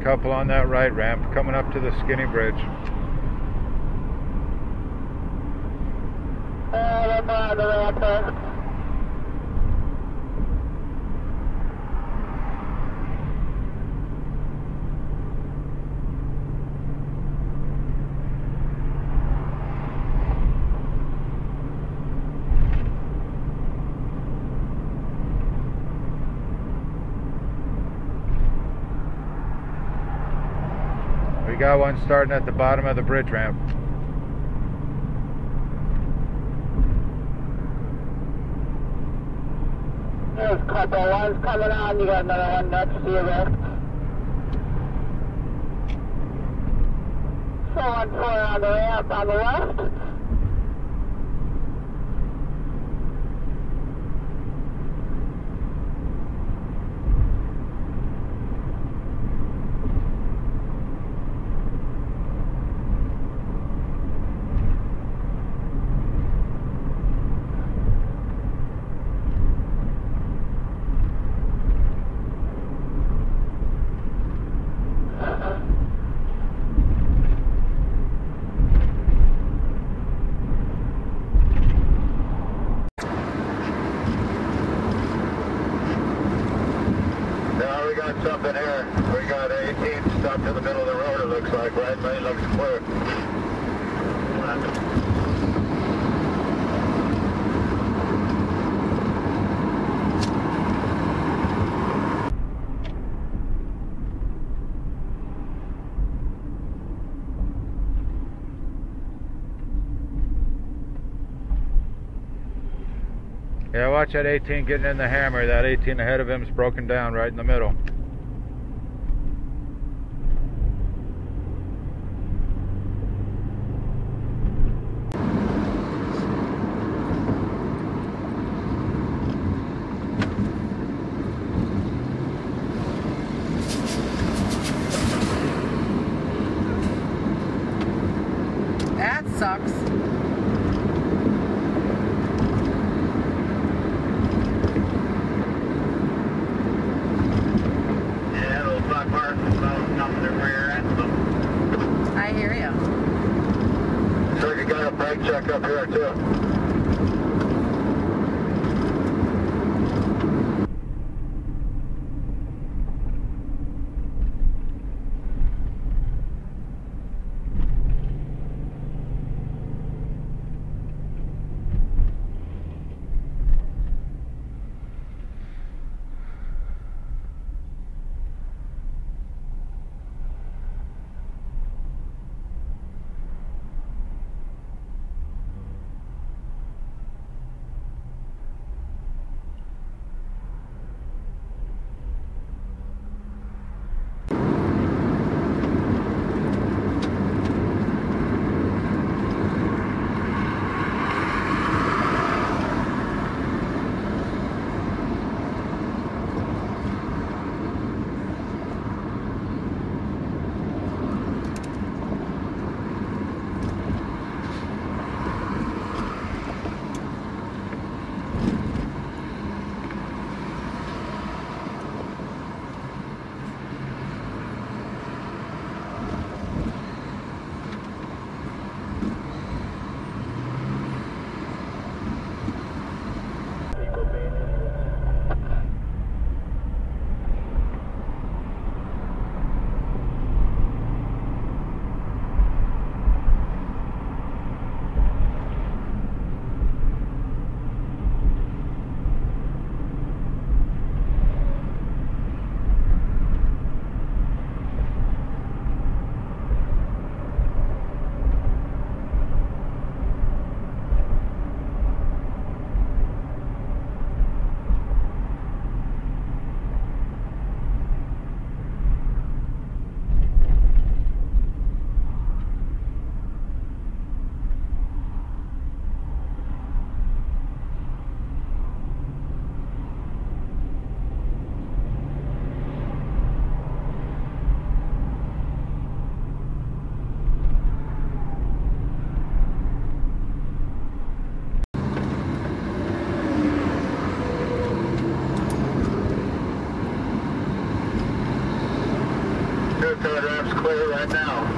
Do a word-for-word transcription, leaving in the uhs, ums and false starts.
couple on that right ramp coming up to the skinny bridge. Uh, they're on the ramp there. We got one starting at the bottom of the bridge ramp. There's a couple ones coming on. You got another one next to you there. Someone four on the ramp on the left. Something here. We got eighteen stuck in the middle of the road, it looks like. Right lane looks clear. Yeah, watch that eighteen getting in the hammer. That eighteen ahead of him is broken down right in the middle. That sucks. Yeah, those black marks are coming to rear end. I hear you. So you got a brake check up here too. Right now.